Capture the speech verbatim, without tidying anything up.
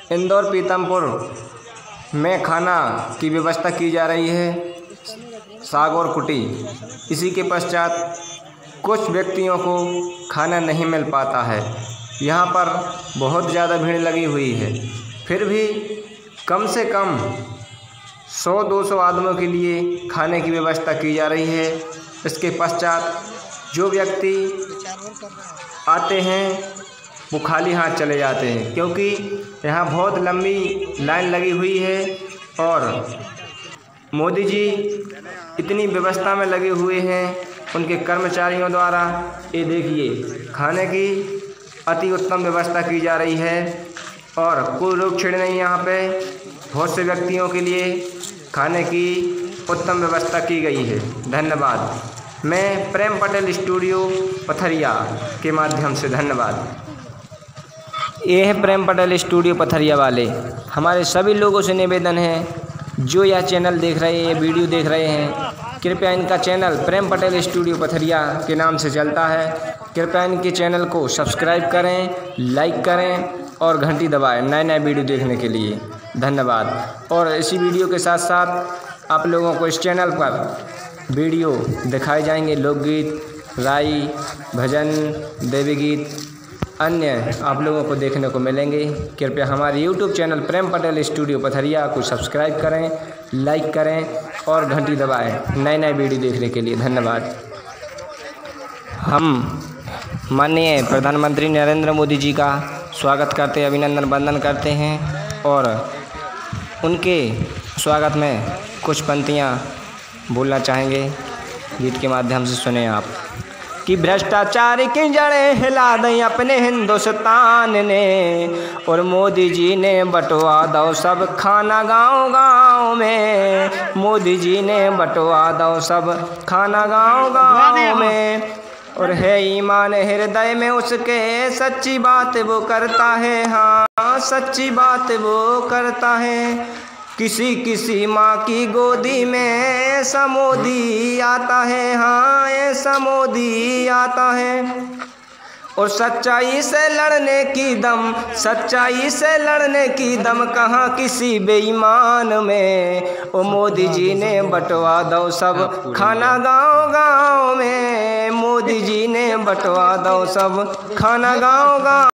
इंदौर पीतमपुर में खाना की व्यवस्था की जा रही है, साग और कुटी। इसी के पश्चात कुछ व्यक्तियों को खाना नहीं मिल पाता है। यहाँ पर बहुत ज़्यादा भीड़ लगी हुई है, फिर भी कम से कम सौ दो सौ आदमियों के लिए खाने की व्यवस्था की जा रही है। इसके पश्चात जो व्यक्ति आते हैं वो खाली हाथ चले जाते हैं, क्योंकि यहाँ बहुत लंबी लाइन लगी हुई है और मोदी जी इतनी व्यवस्था में लगे हुए हैं उनके कर्मचारियों द्वारा। ये देखिए, खाने की अति उत्तम व्यवस्था की जा रही है और कोई रोक छेड़ नहीं। यहाँ पे बहुत से व्यक्तियों के लिए खाने की उत्तम व्यवस्था की गई है। धन्यवाद। मैं प्रेम पटेल स्टूडियो पथरिया के माध्यम से धन्यवाद। ये है प्रेम पटेल स्टूडियो पथरिया वाले। हमारे सभी लोगों से निवेदन है, जो यह चैनल देख रहे हैं, ये वीडियो देख रहे हैं, कृपया इनका चैनल प्रेम पटेल स्टूडियो पथरिया के नाम से चलता है। कृपया इनके चैनल को सब्सक्राइब करें, लाइक करें और घंटी दबाएं नए नए वीडियो देखने के लिए। धन्यवाद। और इसी वीडियो के साथ साथ आप लोगों को इस चैनल पर वीडियो दिखाए जाएंगे, लोकगीत, राई, भजन, देवी गीत, अन्य आप लोगों को देखने को मिलेंगे। कृपया हमारे YouTube channel Prem Patel studio Pathariya को सब्सक्राइब करें, लाइक करें और घंटी दबाएं नए नए वीडियो देखने के लिए। धन्यवाद। हम माननीय प्रधानमंत्री नरेंद्र मोदी जी का स्वागत करते हैं, अभिनंदन वंदन करते हैं और उनके स्वागत में कुछ पंक्तियाँ बोलना चाहेंगे, गीत के माध्यम से सुने आप। कि भ्रष्टाचार की जड़ें हिला दें अपने हिंदुस्तान ने, और मोदी जी ने बंटवा दो सब खाना गांव गांव में। मोदी जी ने बंटवा दो सब खाना गांव गांव में। और है ईमान हृदय में उसके, सच्ची बात वो करता है, हाँ सच्ची बात वो करता है। किसी किसी माँ की गोदी में ऐसा मोदी आता है, हाँ ऐसा मोदी आता है। और सच्चाई से लड़ने की दम, सच्चाई से लड़ने की दम कहाँ किसी बेईमान में। ओ मोदी जी ने बंटवा दो सब खाना गांव गांव में। मोदी जी ने बंटवा दो सब खाना गांव गांव